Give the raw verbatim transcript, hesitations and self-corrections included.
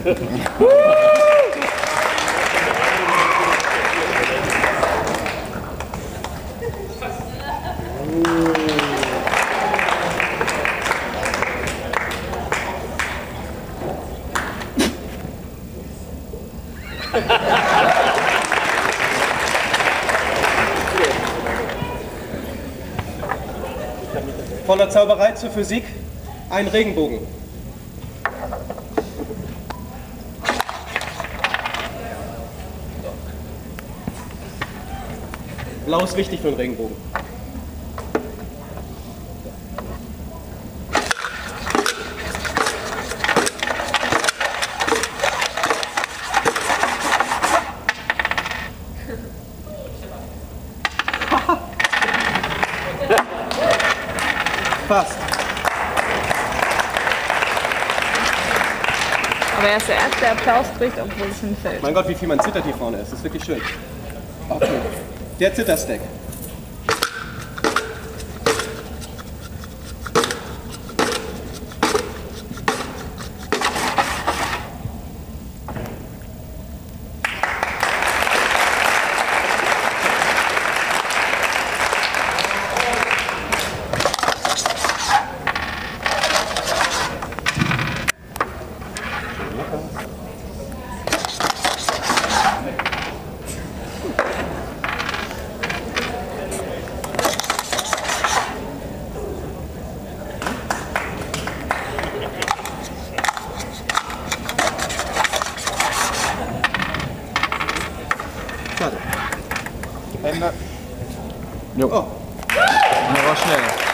Von der Zauberei zur Physik, ein Regenbogen. Blau ist wichtig für den Regenbogen. Fast. Aber er ist der Erste, der Applaus kriegt, obwohl es hinfällt. Mein Gott, wie viel man zittert hier vorne ist. Das ist wirklich schön. Okay. Der Zitterstack. Hände. Jo. Oh. Der war schnell.